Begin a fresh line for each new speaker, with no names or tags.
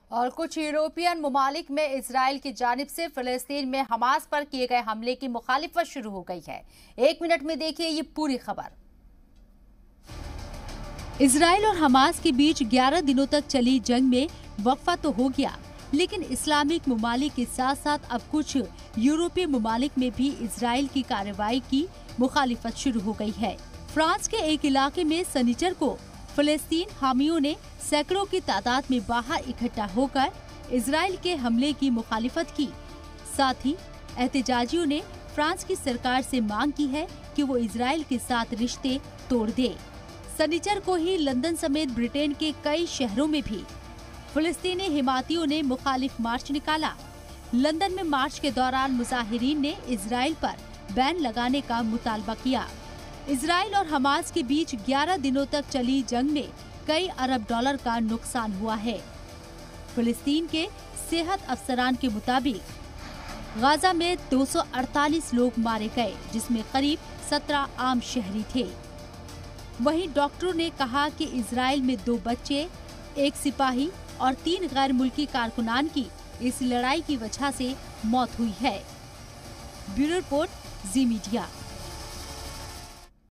और कुछ यूरोपियन ममालिक में इजराइल की जानिब से फिलिस्तीन में हमास पर किए गए हमले की मुखालिफत शुरू हो गई है। 1 मिनट में देखिए ये पूरी खबर। इजराइल और हमास के बीच 11 दिनों तक चली जंग में वक्फा तो हो गया, लेकिन इस्लामिक ममालिक के साथ साथ अब कुछ यूरोपीय ममालिक में भी इजराइल की कार्रवाई की मुखालिफत शुरू हो गई है। फ्रांस के एक इलाके में शनिचर को फिलिस्तीन हामियों ने सैकड़ों की तादाद में बाहर इकट्ठा होकर इजराइल के हमले की मुखालिफत की। साथ ही एहतजाजियों ने फ्रांस की सरकार से मांग की है कि वो इजराइल के साथ रिश्ते तोड़ दे। शनिचर को ही लंदन समेत ब्रिटेन के कई शहरों में भी फिलिस्तीनी हिमातियों ने मुखालिफ मार्च निकाला। लंदन में मार्च के दौरान मुजाहिरीन ने इजराइल पर बैन लगाने का मुतालबा किया। इजराइल और हमास के बीच 11 दिनों तक चली जंग में कई अरब डॉलर का नुकसान हुआ है। फिलिस्तीन के सेहत अफसरान के मुताबिक गाजा में 248 लोग मारे गए, जिसमें करीब 17 आम शहरी थे। वहीं डॉक्टरों ने कहा कि इजराइल में 2 बच्चे, 1 सिपाही और 3 गैर मुल्की कारकुनान की इस लड़ाई की वजह से मौत हुई है। Bureau report, Zee media.